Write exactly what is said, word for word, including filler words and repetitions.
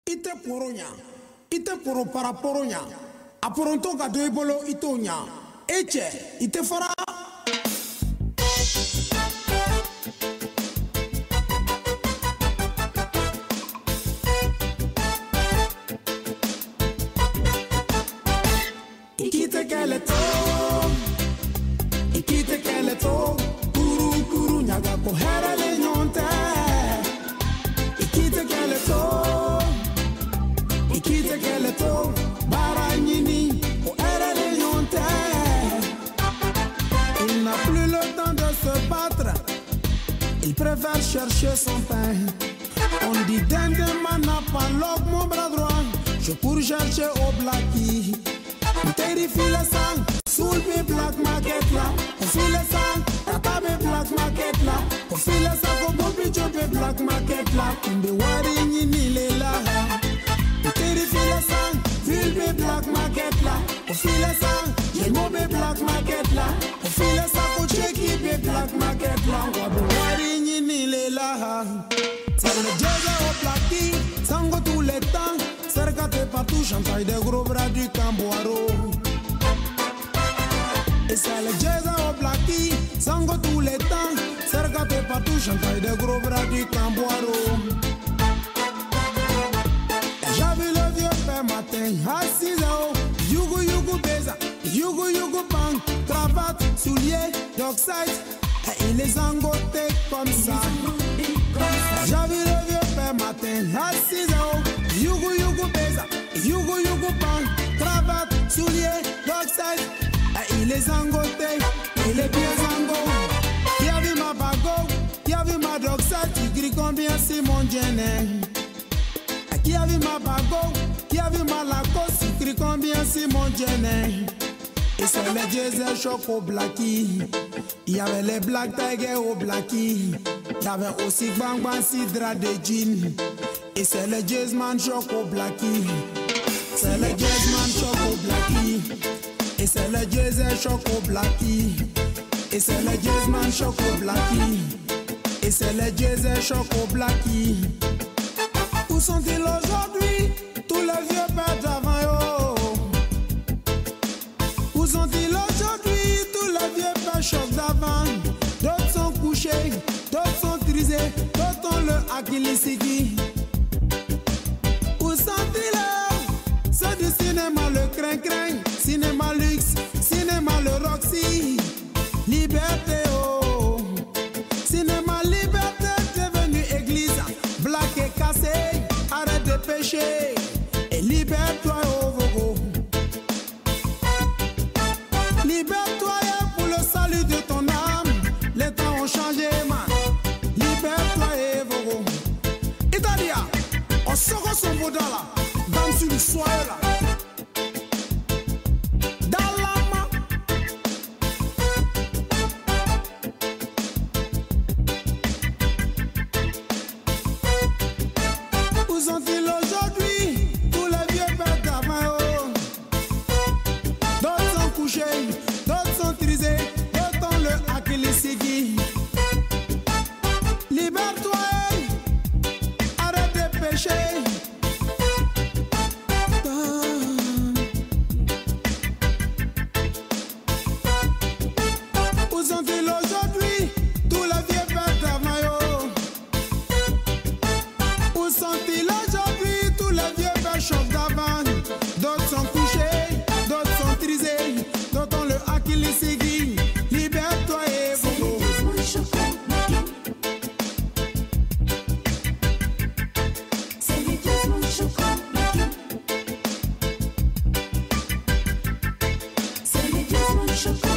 ite poronya ite poro para poronya aporonto ka do ibolo itonya eche ite fara ikite keleto ikite keleto kuru kuru nyaga ko herele nyonte ikite keleto ikite keleto baranyini ko herele nyonte. Il n'a plus le temps de se battre, il préfère chercher son pain. On dit dinde mana pas l'og mon bras droit, je cours chercher au blackie. Terrifie le sang, soul me black market là. On file le sang, tata me black market là. On file le sang, on bombi jump black market là. Kumbe wari nyini le la. Terrifie le sang, file me black market là. On file le sang, j'ai mon me black market là. On file le sang, on check it me black market là. Wabu wari nyini le la. C'est le jazz au plaki, sango tous les temps. Cercate partout, chantaille des gros bras du Camboiro. Et c'est le jazz au blackie, sango tous les temps. Cercate partout, chantaille des gros bras du Camboiro. J'ai vu le vieux père matin à six heures. Yugu yugu beza, yugu yugu bang. Cravate, souliers, dockside. Et il les engoté comme ça. J'ai vu le vieux père matin à six heures. Yugu yugu beza, yugu yugu bang. Cravate, souliers, dockside. Et il est zangoté, il est bien zango. Qui a vu ma bago, qui a vu ma dockside. Tu cries combien c'est mon gêné. Qui a vu ma bago, qui a vu ma lacoste. Tu cries combien c'est mon gêné. Et c'est les diesel choc au blackie. Il y avait les black tiger au blackie. Il y avait aussi bang bang sidra de jean. Et c'est le jazzman choc au blackie. C'est le jazzman choc au blackie. Et c'est le jazz choc au blackie. Et c'est le jazzman choc au blackie. Et c'est le jazz choc au blackie. Où sont-ils aujourd'hui, tous les vieux pères d'avant yo? Où sont-ils aujourd'hui, tous les vieux pères choc d'avant? D'autres sont couchés, d'autres sont trisés, d'autres ont le akilisiki. Où sont-ils? Ceux du cinéma, le crin-crin, cinéma luxe, cinéma le Roxy. Liberté, oh. Cinéma liberté, devenu église. Black et cassé, arrête de pécher. Et libère-toi, oh, vogo. Libère-toi pour le salut de ton âme. Les temps ont changé, man. Libère-toi, eh, vogo. Italia, on sort son boudin là. Dans sur le soir là. Où sont-ils aujourd'hui, tous les vieux pères d'avant? D'autres sont couchés, d'autres sont trisés, d'autres ont le akilisiki. Libère-toi, arrête de pécher. Où sont-ils aujourd'hui, tous les vieux pères d'avant? Où sont-ils aujourd'hui, tous les vieux pères choc d'avant? D'autres sont couchés, d'autres sont trisés, d'autres ont le akilisiki. Libère-toi et vogo. C'est les jazzman choco blackie. C'est les jazzman choco.